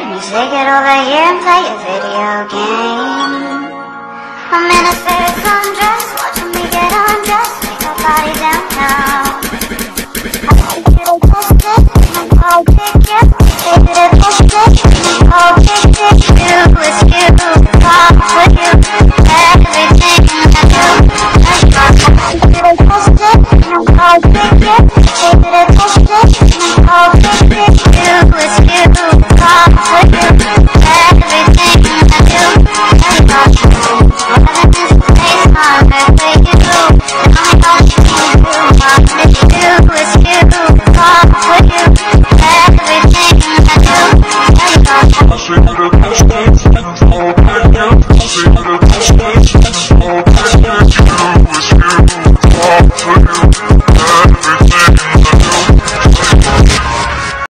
You say get over here and play a video game. I'm in a fairy dress, watching me get undressed, take our body downtown. I'll pick you, baby, the bullshit. I'll pick you, it's you, walk with you, everything I do. I'll pick you, baby, the bullshit. I'll pick you, it's you, walk with you, everything I do. Having this place on earth for you. Tell me all you can do, what did you do? It's you, walk with you, everything I do. I see the